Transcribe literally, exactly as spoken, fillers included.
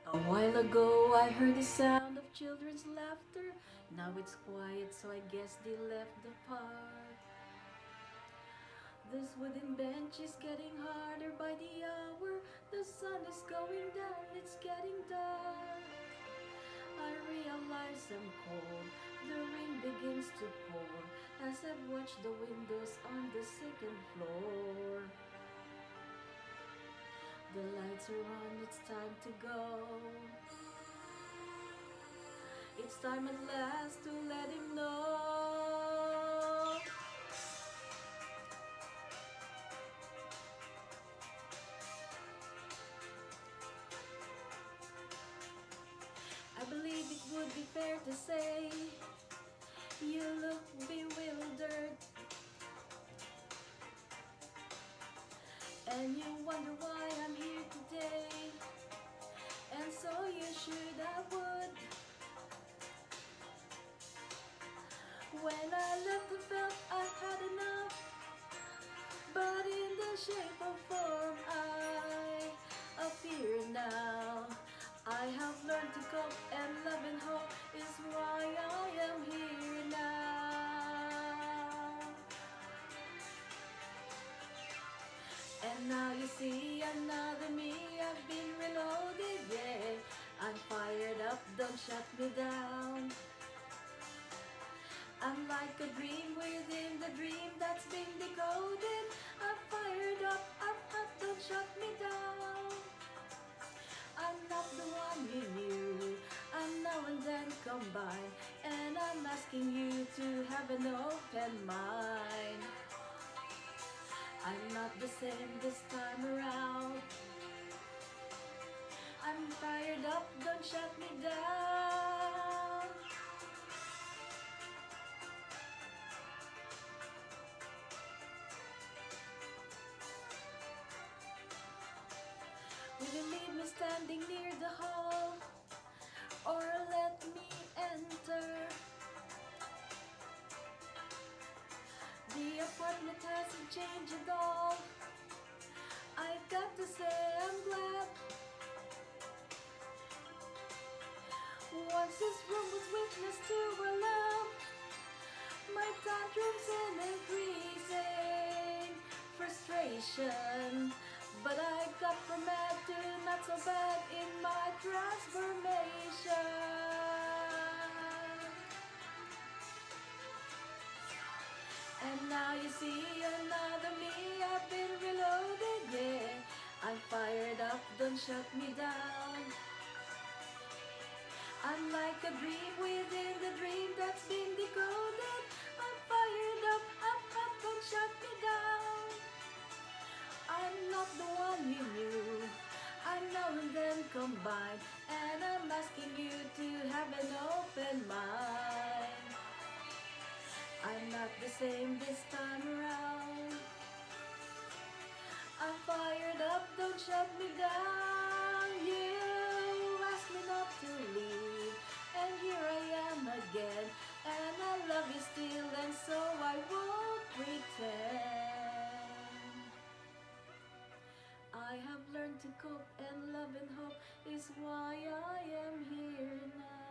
A while ago I heard the sound of children's laughter. Now it's quiet, so I guess they left the park. This wooden bench is getting harder by the hour. The sun is going down, it's getting dark. I realize I'm cold, the rain begins to pour as I watch the windows on the second floor. The lights are on, it's time to go. It's time at last to let him know. I believe it would be fair to say you look bewildered, and you wonder why I'm here today. And so you should, I would. When I left I felt I had enough, but in the shape of form I appear now. I have learned to cope, and love and hope is why I am here now. And now you see another me, I've been reloaded, yeah. I'm fired up, don't shut me down. I'm like a dream within the dream that's been decoded. I'm fired up, I'm hot, don't shut me down. I'm not the one you knew, I'm now and then combined, and I'm asking you to have an open mind. I'm not the same this time around. I'm fired up, don't shut me down. Will you leave me standing near the hall, or let me enter? The apartment hasn't changed at all. I got to say I'm glad. Once this room was witness to our love, my tantrums and increasing frustration. But I got from mad to not so bad in my transformation. And now you see another me, I've been reloaded, yeah. I'm fired up, don't shut me down. I'm like a dream within the dream that's been decoded. I'm fired up, I'm hot, don't shut me down. I'm not the one you knew, I'm now and then combined, and I'm asking you to have an open mind. I'm not the same this time around. I'm fired up, don't shut me down. You asked me not to leave, and here I am again, and I love you still, and so I won't pretend. I have learned to cope, and love and hope is why I am here now.